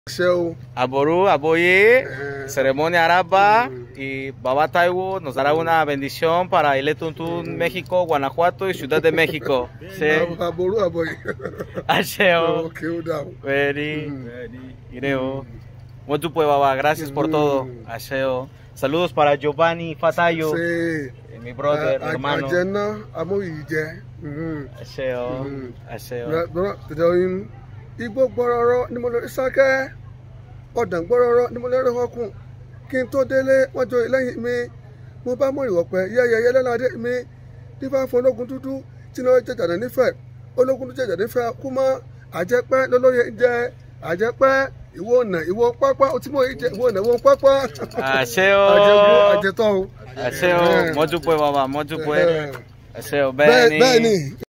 Aború, Aboye, ceremonia araba y Baba Taiwo nos dará una bendición para Iletuntún, México, Guanajuato y Ciudad de México. Sí. Aború, Aboye. Asheo. Very. Ireo. Mucho pues, Baba, gracias por todo. Asheo. Saludos para Giovanni Fatayo. Sí. Mi brother, hermano. Asheo. Asheo. Igbo gbọrọrọ ni mo lọ sákẹ́ ọ̀dàn gbọrọrọ ni mo lérò ọkùn kí n tó délé wọ́n jọ lẹ́yìn mi mo bá mọ ìwọ̀pẹ̀ yẹ́yẹ́yẹ́ lẹ́nàdé mi nípa fún ológun dúdú tí lọ́ọ́ jẹjàdé nífẹ̀ẹ́ ológun dúdú jẹjàdé nífẹ̀ẹ́ kú mọ́ àjẹpẹ́ lọ́lọ́yẹ jẹ àjẹpẹ́ ìwọ ọ̀nà ìwọ pápá ó ti mọ ìjẹ ìwọ ọ̀nà ìwọ pápá. Àṣeo. Àjẹtọ́ o. Àṣeo mọ́jú pé bàbá mọ́jú pé. Àṣeo bẹ́ẹ̀ ni.